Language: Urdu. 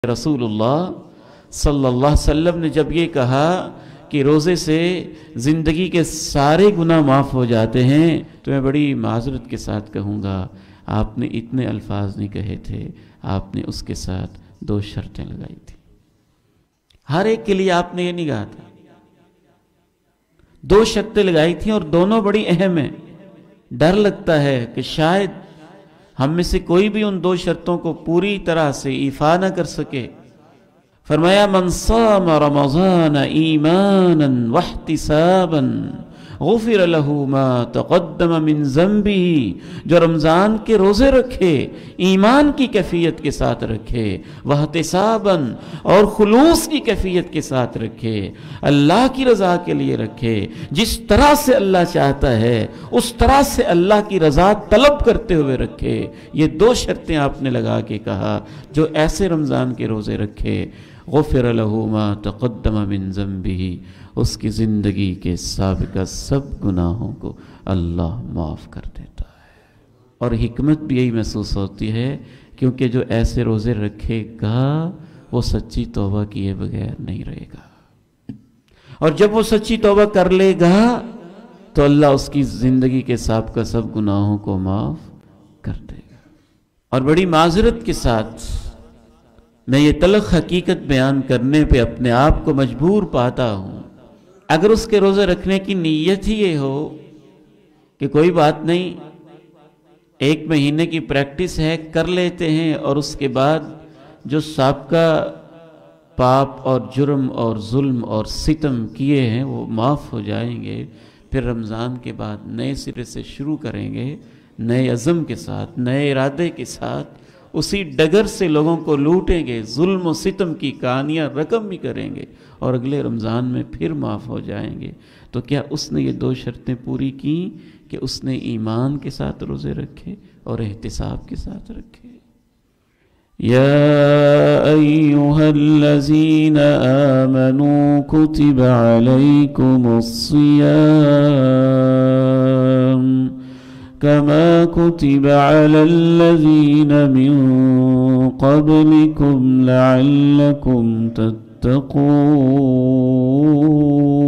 رسول اللہ صلی اللہ علیہ وسلم نے جب یہ کہا کہ روزے سے زندگی کے سارے گناہ معاف ہو جاتے ہیں تو میں بڑی معذرت کے ساتھ کہوں گا آپ نے اتنے الفاظ نہیں کہے تھے، آپ نے اس کے ساتھ 2 شرطیں لگائی تھی۔ ہر ایک کے لیے آپ نے یہ نہیں کہا تھا، 2 شرطیں لگائی تھیں اور دونوں بڑی اہم ہیں۔ ڈر لگتا ہے کہ شاید ہم میں سے کوئی بھی ان 2 شرطوں کو پوری طرح سے ایفا نہ کر سکے۔ فرمایا من صام رمضان ایمانا واحتسابا غفر له ما تقدم من ذنبه، جو رمضان کے روزے رکھے، ایمان کی کیفیت کے ساتھ رکھے، واحتسابا اور خلوص کی کیفیت کے ساتھ رکھے، اللہ کی رضا کے لیے رکھے، جس طرح سے اللہ چاہتا ہے اس طرح سے اللہ کی رضا طلب کرتے ہوئے رکھے۔ یہ 2 شرطیں آپ نے لگا کے کہا جو ایسے رمضان کے روزے رکھے غفر له ما تقدم من ذنبه، اس کی زندگی کے سابقہ سب گناہوں کو اللہ معاف کر دیتا ہے۔ اور حکمت بھی یہی محسوس ہوتی ہے کیونکہ جو ایسے روزے رکھے گا وہ سچی توبہ کیے بغیر نہیں رہے گا، اور جب وہ سچی توبہ کر لے گا تو اللہ اس کی زندگی کے سابقہ سب گناہوں کو معاف کر دے گا۔ اور بڑی معذرت کے ساتھ میں یہ تلخ حقیقت بیان کرنے پہ اپنے آپ کو مجبور پاتا ہوں، اگر اس کے روزے رکھنے کی نیت ہی یہ ہو کہ کوئی بات نہیں 1 مہینے کی پریکٹس ہے کر لیتے ہیں اور اس کے بعد جو سابقہ پاپ اور جرم اور ظلم اور ستم کیے ہیں وہ معاف ہو جائیں گے، پھر رمضان کے بعد نئے سرے سے شروع کریں گے، نئے عزم کے ساتھ، نئے ارادے کے ساتھ، اسی ڈگر سے لوگوں کو لوٹیں گے، ظلم و ستم کی کہانیاں رقم بھی کریں گے اور اگلے رمضان میں پھر معاف ہو جائیں گے۔ تو کیا اس نے یہ 2 شرطیں پوری کیں کہ اس نے ایمان کے ساتھ روزے رکھے اور احتساب کے ساتھ رکھے؟ یا ایہا الذین آمنوا کتب علیکم الصیام كما كتب على الذين من قبلكم لعلكم تتقون۔